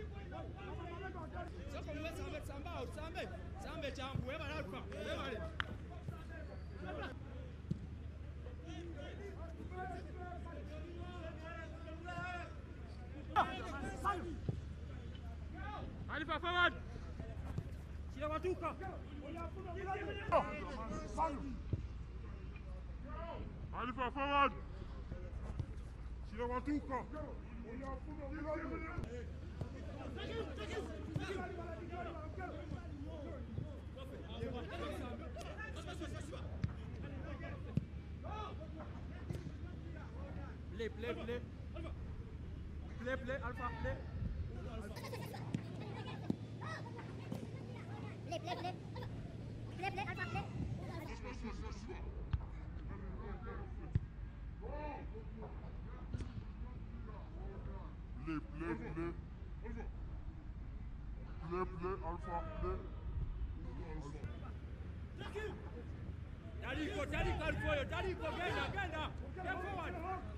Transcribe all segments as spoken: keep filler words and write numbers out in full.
Soko mwe sambe samba sambe sambe jambu eba alfa eba ale. Alifa forward. Sila watuka. Alifa forward. Sila watuka. Play, play, play. Play, play, Alpha, play. Play, play, play. Play, play, Alpha, play. Play, play, play. Play, play, Alpha, play. Tarico, Tarico, Alfoyo, Tarico, genda, genda. Get forward.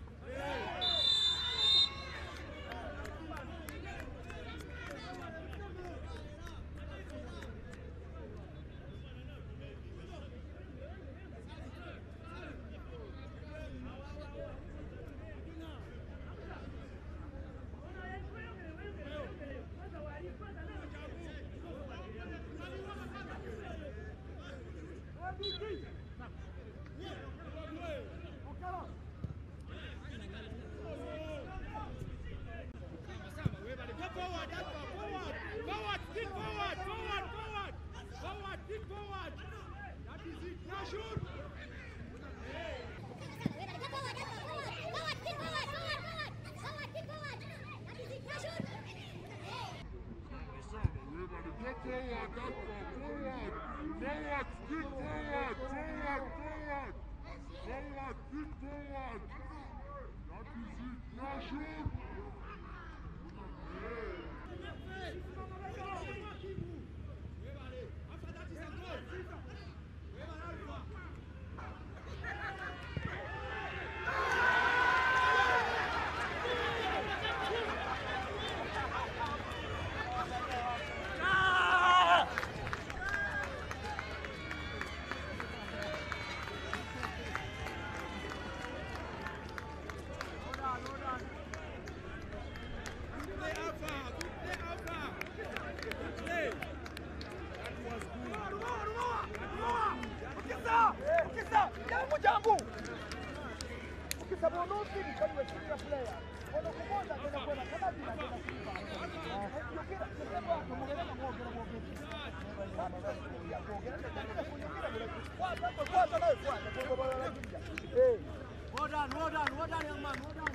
Well done, well done, well done, young man, well done.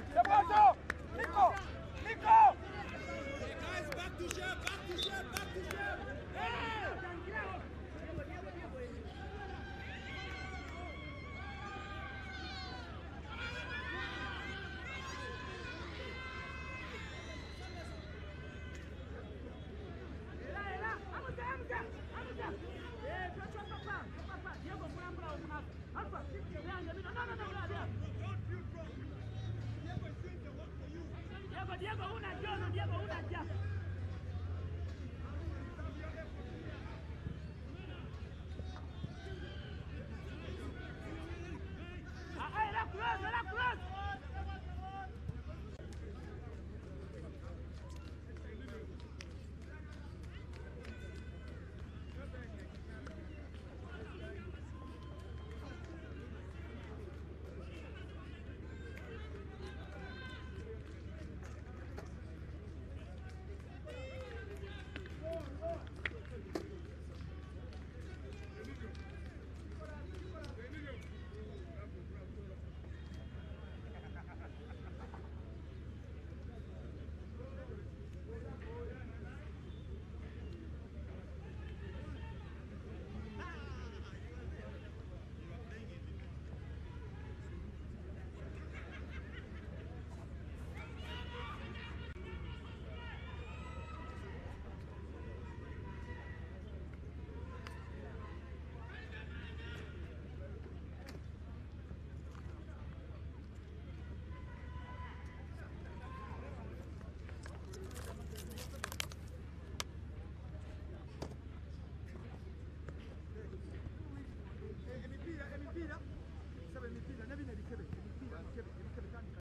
Nico! Nico! Hey guys, back to share, back to share, back to share! Hey! Diego, una, Diego, Diego, una, ya.